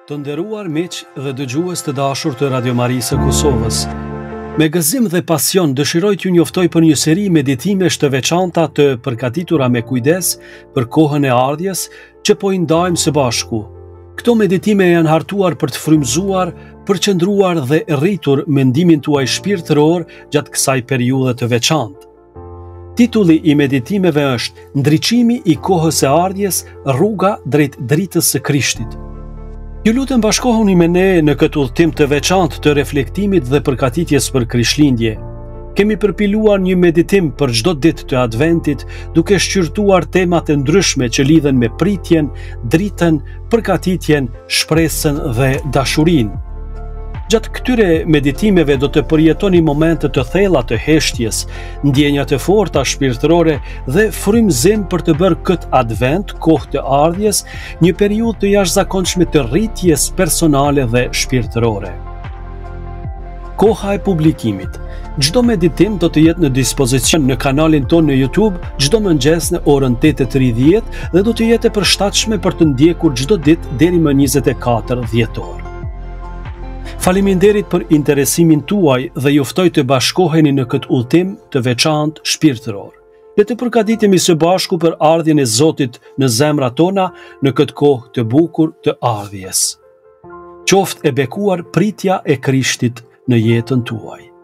Të nderuar miq dhe dëgjues të dashur të Radio Marisë së Kosovës. Me gëzim dhe pasion dëshiroj t'ju njoftoj për një seri meditimesh të veçanta të përgatitura me kujdes për kohën e ardhjes që po i ndajmë së bashku. Këto meditime janë hartuar për të frymëzuar, përqendruar dhe rritur mendimin tuaj shpirtëror gjatë kësaj periudhe të veçantë. Titulli i meditimeve është Ndriçimi i kohës së ardhjes, rruga drejt dritës së Krishtit. Ju lutem bashkohuni me ne në këtë udhëtim të veçantë të reflektimit dhe përgatitjes për Krishtlindje. Kemi përpiluar një meditim për çdo ditë të Adventit, duke shqyrtuar tema të ndryshme që lidhen me pritjen, dritën, përgatitjen, shpresën dhe dashurinë. Gjatë këtyre meditimeve do të përjetoni momente të thella të heshtjes, ndjenja të forta shpirtërore dhe frymëzim për të bërë këtë advent, kohë të ardhjes, një periudhë të jashtëzakonshme të rritjes personale dhe shpirtërore. Koha e publikimit. Çdo meditim do të jetë në dispozicion në kanalin tonë në YouTube çdo mëngjes në orën 8:30 dhe do të jetë e përshtatshme për të ndjekur çdo ditë deri më 24 dhjetor. Faleminderit për interesimin tuaj dhe ju ftoj të bashkoheni në këtë udhëtim të veçantë shpirtëror. Le të përgatitemi së bashku për ardhjen e Zotit në zemrat tona në këtë kohë të bukur të ardhjes. Qoftë e bekuar pritja e Krishtit në jetën tuaj.